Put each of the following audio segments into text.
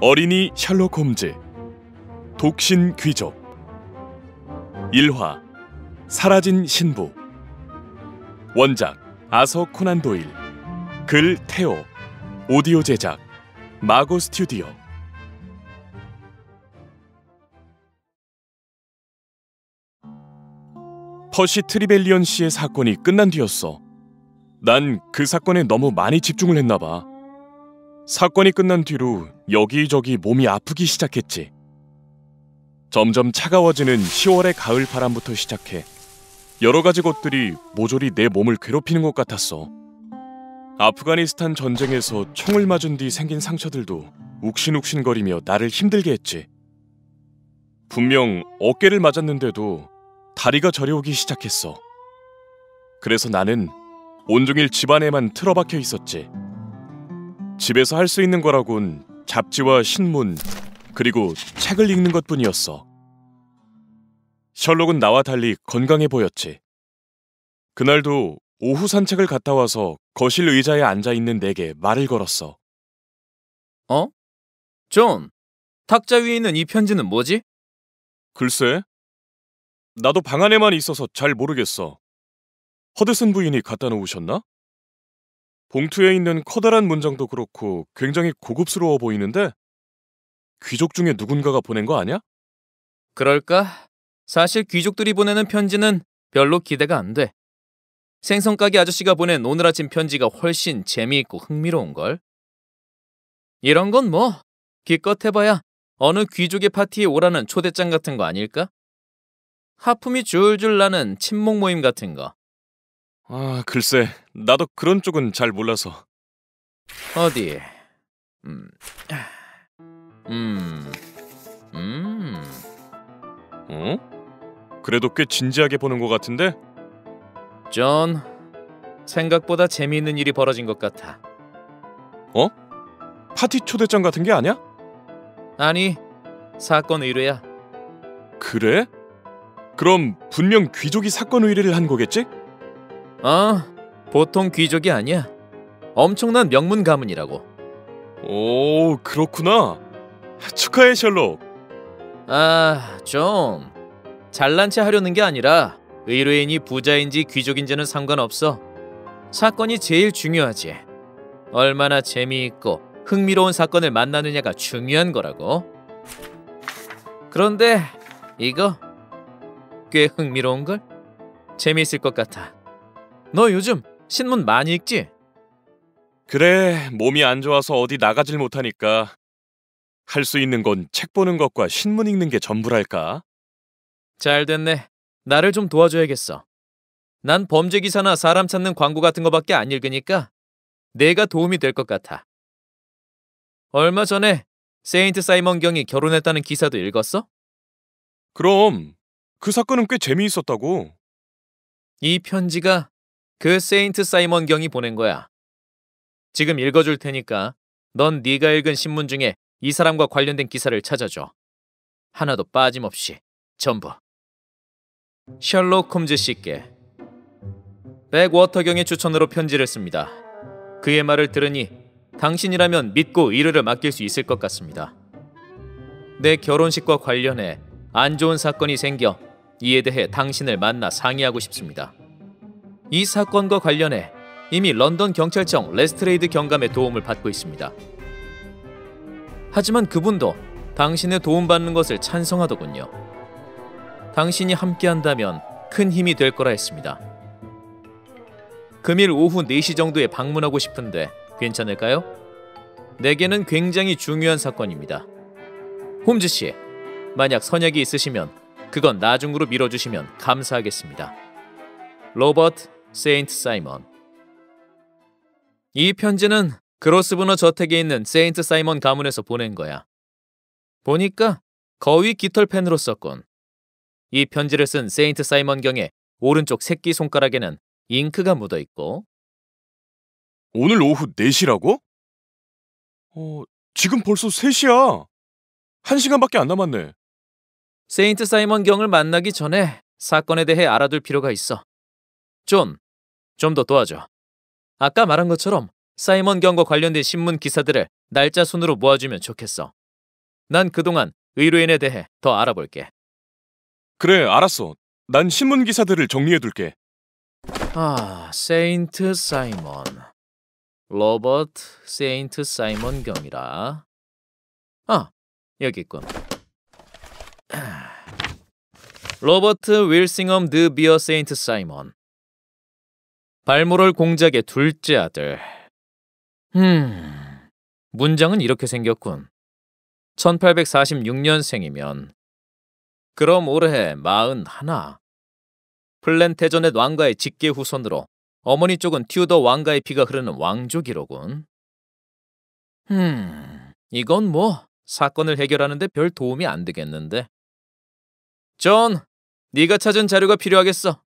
어린이 셜록 홈즈 독신 귀족 1화 사라진 신부 원작 아서 코난 도일 글 테오 오디오 제작 마고 스튜디오 퍼시 트리벨리언 씨의 사건이 끝난 뒤였어. 난 그 사건에 너무 많이 집중을 했나봐. 사건이 끝난 뒤로 여기저기 몸이 아프기 시작했지. 점점 차가워지는 10월의 가을 바람부터 시작해 여러 가지 것들이 모조리 내 몸을 괴롭히는 것 같았어. 아프가니스탄 전쟁에서 총을 맞은 뒤 생긴 상처들도 욱신욱신거리며 나를 힘들게 했지. 분명 어깨를 맞았는데도 다리가 저려오기 시작했어. 그래서 나는 온종일 집안에만 틀어박혀 있었지. 집에서 할 수 있는 거라곤 잡지와 신문, 그리고 책을 읽는 것뿐이었어. 셜록은 나와 달리 건강해 보였지. 그날도 오후 산책을 갔다 와서 거실 의자에 앉아있는 내게 말을 걸었어. 어? 존, 탁자 위에 있는 이 편지는 뭐지? 글쎄, 나도 방 안에만 있어서 잘 모르겠어. 허드슨 부인이 갖다 놓으셨나? 봉투에 있는 커다란 문장도 그렇고 굉장히 고급스러워 보이는데 귀족 중에 누군가가 보낸 거 아니야? 그럴까? 사실 귀족들이 보내는 편지는 별로 기대가 안 돼. 생선가게 아저씨가 보낸 오늘 아침 편지가 훨씬 재미있고 흥미로운걸. 이런 건 뭐 기껏 해봐야 어느 귀족의 파티에 오라는 초대장 같은 거 아닐까? 하품이 줄줄 나는 친목 모임 같은 거. 아, 글쎄, 나도 그런 쪽은 잘 몰라서. 어디? 어? 그래도 꽤 진지하게 보는 것 같은데? 존, 생각보다 재미있는 일이 벌어진 것 같아. 어? 파티 초대장 같은 게 아니야? 아니, 사건 의뢰야. 그래? 그럼 분명 귀족이 사건 의뢰를 한 거겠지? 보통 귀족이 아니야. 엄청난 명문 가문이라고. 오, 그렇구나. 축하해, 셜록. 존. 잘난 체 하려는 게 아니라 의뢰인이 부자인지 귀족인지는 상관없어. 사건이 제일 중요하지. 얼마나 재미있고 흥미로운 사건을 만나느냐가 중요한 거라고. 그런데 이거 꽤 흥미로운걸? 재미있을 것 같아. 너 요즘 신문 많이 읽지? 그래, 몸이 안 좋아서 어디 나가질 못하니까 할 수 있는 건 책 보는 것과 신문 읽는 게 전부랄까? 잘 됐네. 나를 좀 도와줘야겠어. 난 범죄 기사나 사람 찾는 광고 같은 거밖에 안 읽으니까 내가 도움이 될 것 같아. 얼마 전에 세인트 사이먼 경이 결혼했다는 기사도 읽었어? 그럼 그 사건은 꽤 재미있었다고. 이 편지가 그 세인트 사이먼 경이 보낸 거야. 지금 읽어줄 테니까 넌 네가 읽은 신문 중에 이 사람과 관련된 기사를 찾아줘. 하나도 빠짐없이 전부. 셜록 홈즈 씨께 백워터 경의 추천으로 편지를 씁니다. 그의 말을 들으니 당신이라면 믿고 의뢰를 맡길 수 있을 것 같습니다. 내 결혼식과 관련해 안 좋은 사건이 생겨 이에 대해 당신을 만나 상의하고 싶습니다. 이 사건과 관련해 이미 런던 경찰청 레스트레이드 경감의 도움을 받고 있습니다. 하지만 그분도 당신의 도움받는 것을 찬성하더군요. 당신이 함께한다면 큰 힘이 될 거라 했습니다. 금일 오후 4시 정도에 방문하고 싶은데 괜찮을까요? 내게는 굉장히 중요한 사건입니다. 홈즈 씨, 만약 선약이 있으시면 그건 나중으로 미뤄주시면 감사하겠습니다. 로버트 세인트 사이먼. 이 편지는 그로스브너 저택에 있는 세인트 사이먼 가문에서 보낸 거야. 보니까 거위 깃털 펜으로 썼군. 이 편지를 쓴 세인트 사이먼 경의 오른쪽 새끼손가락에는 잉크가 묻어있고. 오늘 오후 4시라고? 지금 벌써 3시야. 1시간밖에 안 남았네. 세인트 사이먼 경을 만나기 전에 사건에 대해 알아둘 필요가 있어. 존, 좀 더 도와줘. 아까 말한 것처럼 사이먼 경과 관련된 신문 기사들을 날짜 순으로 모아주면 좋겠어. 난 그동안 의뢰인에 대해 더 알아볼게. 그래, 알았어. 난 신문 기사들을 정리해둘게. 세인트 사이먼. 로버트 세인트 사이먼 경이라. 여기 있군. 로버트 윌싱엄 드 비어 세인트 사이먼. 발모럴 공작의 둘째 아들. 문장은 이렇게 생겼군. 1846년생이면 그럼 올해 41. 플랜테저넷 왕가의 직계 후손으로 어머니 쪽은 튜더 왕가의 피가 흐르는 왕족이로군. 이건 뭐 사건을 해결하는데 별 도움이 안 되겠는데. 존, 네가 찾은 자료가 필요하겠어.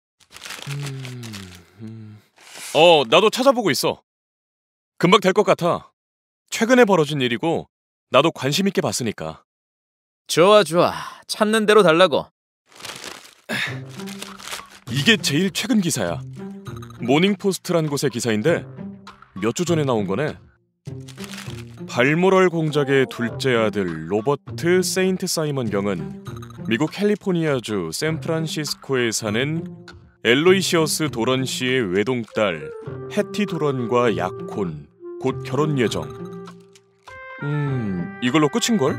나도 찾아보고 있어. 금방 될 것 같아. 최근에 벌어진 일이고 나도 관심 있게 봤으니까. 좋아. 찾는 대로 달라고. 이게 제일 최근 기사야. 모닝포스트란 곳의 기사인데 몇 주 전에 나온 거네. 발모럴 공작의 둘째 아들 로버트 세인트 사이먼 경은 미국 캘리포니아주 샌프란시스코에 사는 엘로이시어스 도런 씨의 외동딸 해티 도런과 약혼, 곧 결혼 예정. 이걸로 끝인걸?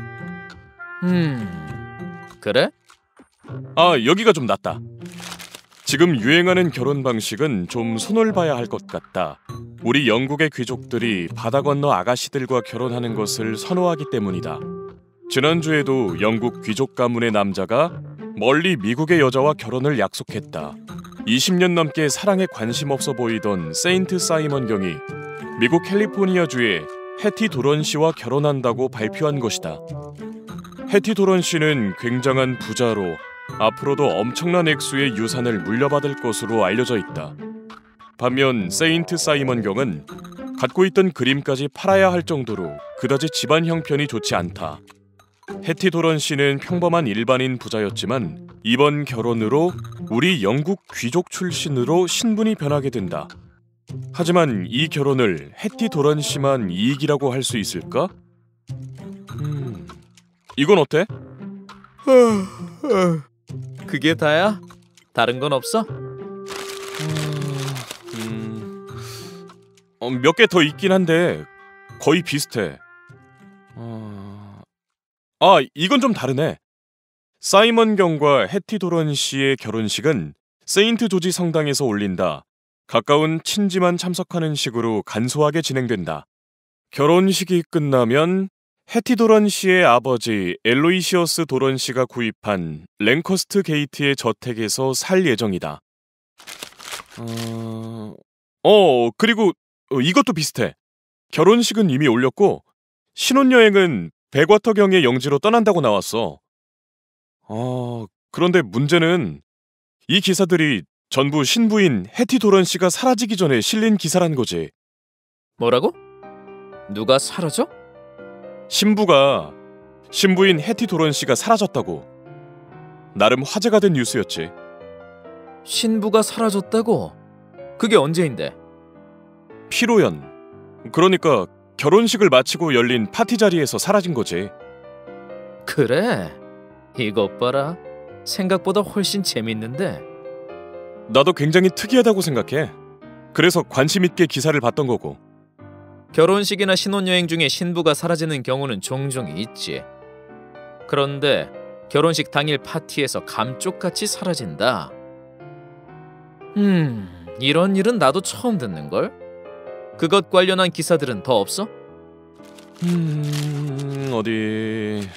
그래? 여기가 좀 낫다. 지금 유행하는 결혼 방식은 좀 손을 봐야 할 것 같다. 우리 영국의 귀족들이 바다 건너 아가씨들과 결혼하는 것을 선호하기 때문이다. 지난주에도 영국 귀족 가문의 남자가 멀리 미국의 여자와 결혼을 약속했다. 20년 넘게 사랑에 관심 없어 보이던 세인트 사이먼 경이 미국 캘리포니아주의 해티 도런 씨와 결혼한다고 발표한 것이다. 해티 도런 씨는 굉장한 부자로 앞으로도 엄청난 액수의 유산을 물려받을 것으로 알려져 있다. 반면 세인트 사이먼 경은 갖고 있던 그림까지 팔아야 할 정도로 그다지 집안 형편이 좋지 않다. 해티 도런 씨는 평범한 일반인 부자였지만 이번 결혼으로 우리 영국 귀족 출신으로 신분이 변하게 된다. 하지만 이 결혼을 해티 도런 씨만 이익이라고 할 수 있을까? 이건 어때? 그게 다야? 다른 건 없어? 몇 개 더 있긴 한데 거의 비슷해. 이건 좀 다르네. 사이먼 경과 해티 도런 씨의 결혼식은 세인트 조지 성당에서 올린다. 가까운 친지만 참석하는 식으로 간소하게 진행된다. 결혼식이 끝나면 해티 도런 씨의 아버지 엘로이시어스 도런 씨가 구입한 랭커스트 게이트의 저택에서 살 예정이다. 그리고 이것도 비슷해. 결혼식은 이미 올렸고 신혼여행은 백와터경의 영지로 떠난다고 나왔어. 그런데 문제는 이 기사들이 전부 신부인 해티 도런 씨가 사라지기 전에 실린 기사란 거지. 뭐라고? 누가 사라져? 신부인 해티 도런 씨가 사라졌다고. 나름 화제가 된 뉴스였지. 신부가 사라졌다고? 그게 언제인데? 피로연. 그러니까 결혼식을 마치고 열린 파티 자리에서 사라진 거지. 그래? 이것 봐라. 생각보다 훨씬 재밌는데. 나도 굉장히 특이하다고 생각해. 그래서 관심 있게 기사를 봤던 거고. 결혼식이나 신혼여행 중에 신부가 사라지는 경우는 종종 있지. 그런데 결혼식 당일 파티에서 감쪽같이 사라진다. 이런 일은 나도 처음 듣는걸? 그것 관련한 기사들은 더 없어? 어디...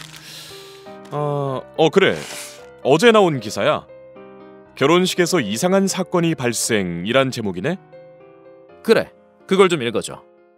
그래. 어제 나온 기사야. 결혼식에서 이상한 사건이 발생이란 제목이네? 그래, 그걸 좀 읽어줘.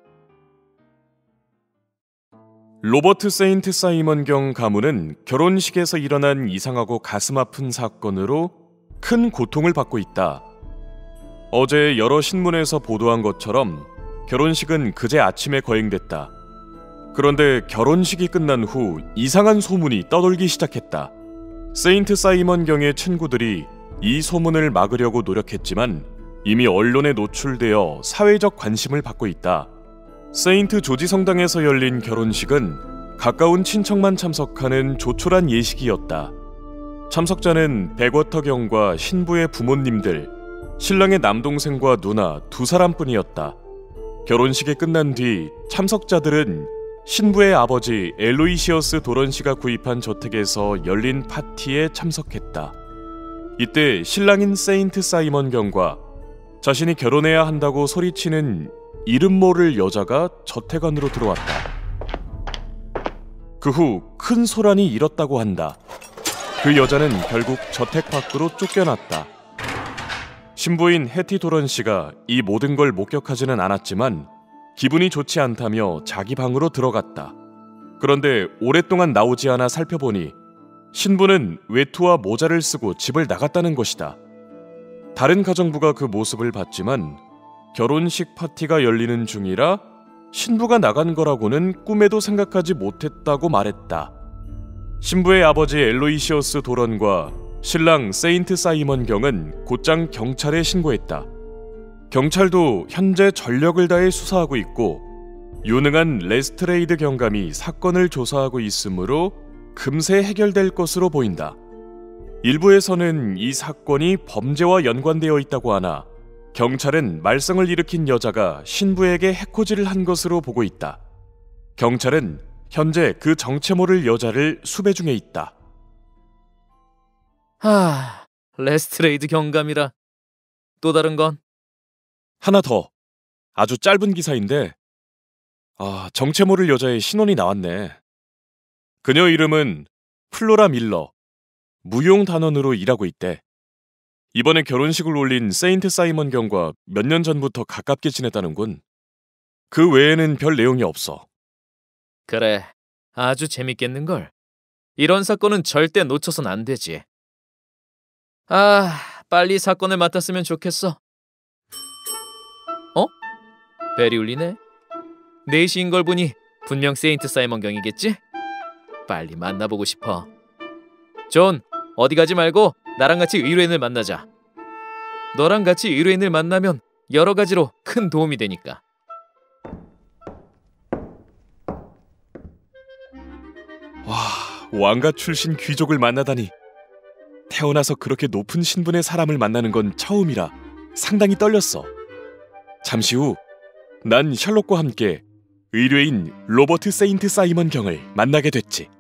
로버트 세인트 사이먼 경 가문은 결혼식에서 일어난 이상하고 가슴 아픈 사건으로 큰 고통을 받고 있다. 어제 여러 신문에서 보도한 것처럼 결혼식은 그제 아침에 거행됐다. 그런데 결혼식이 끝난 후 이상한 소문이 떠돌기 시작했다. 세인트 사이먼 경의 친구들이 이 소문을 막으려고 노력했지만 이미 언론에 노출되어 사회적 관심을 받고 있다. 세인트 조지 성당에서 열린 결혼식은 가까운 친척만 참석하는 조촐한 예식이었다. 참석자는 백워터 경과 신부의 부모님들, 신랑의 남동생과 누나 두 사람뿐이었다. 결혼식이 끝난 뒤 참석자들은 신부의 아버지 엘로이시어스 도런 씨가 구입한 저택에서 열린 파티에 참석했다. 이때 신랑인 세인트 사이먼 경과 자신이 결혼해야 한다고 소리치는 이름 모를 여자가 저택 안으로 들어왔다. 그 후 큰 소란이 일었다고 한다. 그 여자는 결국 저택 밖으로 쫓겨났다. 신부인 해티 도런 씨가 이 모든 걸 목격하지는 않았지만 기분이 좋지 않다며 자기 방으로 들어갔다. 그런데 오랫동안 나오지 않아 살펴보니 신부는 외투와 모자를 쓰고 집을 나갔다는 것이다. 다른 가정부가 그 모습을 봤지만 결혼식 파티가 열리는 중이라 신부가 나간 거라고는 꿈에도 생각하지 못했다고 말했다. 신부의 아버지 엘로이시어스 도런과 신랑 세인트 사이먼 경은 곧장 경찰에 신고했다. 경찰도 현재 전력을 다해 수사하고 있고 유능한 레스트레이드 경감이 사건을 조사하고 있으므로 금세 해결될 것으로 보인다. 일부에서는 이 사건이 범죄와 연관되어 있다고 하나 경찰은 말썽을 일으킨 여자가 신부에게 해코지를 한 것으로 보고 있다. 경찰은 현재 그 정체 모를 여자를 수배 중에 있다. 레스트레이드 경감이라. 또 다른 건? 하나 더. 아주 짧은 기사인데 정체 모를 여자의 신원이 나왔네. 그녀 이름은 플로라 밀러. 무용 단원으로 일하고 있대. 이번에 결혼식을 올린 세인트 사이먼 경과 몇 년 전부터 가깝게 지냈다는군. 그 외에는 별 내용이 없어. 그래, 아주 재밌겠는걸. 이런 사건은 절대 놓쳐선 안 되지. 빨리 사건을 맡았으면 좋겠어. 벨이 울리네. 4시인 걸 보니 분명 세인트 사이먼 경이겠지? 빨리 만나보고 싶어. 존, 어디 가지 말고 나랑 같이 의뢰인을 만나자. 너랑 같이 의뢰인을 만나면 여러 가지로 큰 도움이 되니까. 왕가 출신 귀족을 만나다니. 태어나서 그렇게 높은 신분의 사람을 만나는 건 처음이라 상당히 떨렸어. 잠시 후 난 셜록과 함께 의뢰인 로버트 세인트 사이먼 경을 만나게 됐지.